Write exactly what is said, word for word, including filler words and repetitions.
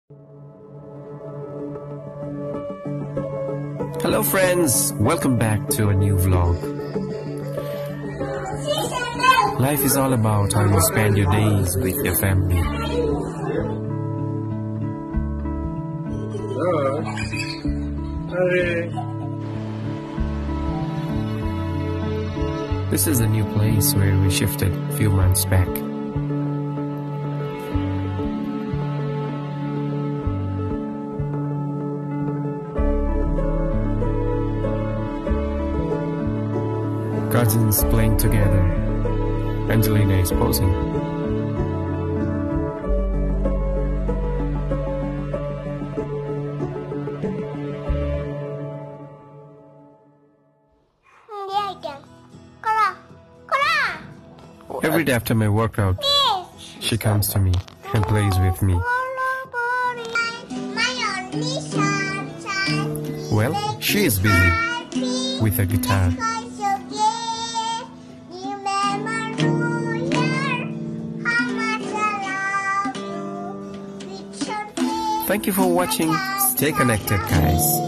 Hello friends, welcome back to a new vlog. Life is all about how you spend your days with your family. This is a new place where we shifted a few months back. Cousins playing together. Angelina is posing. Every day after my workout, she comes to me and plays with me. Well, she is busy with a guitar. Thank you for watching. Stay connected, guys.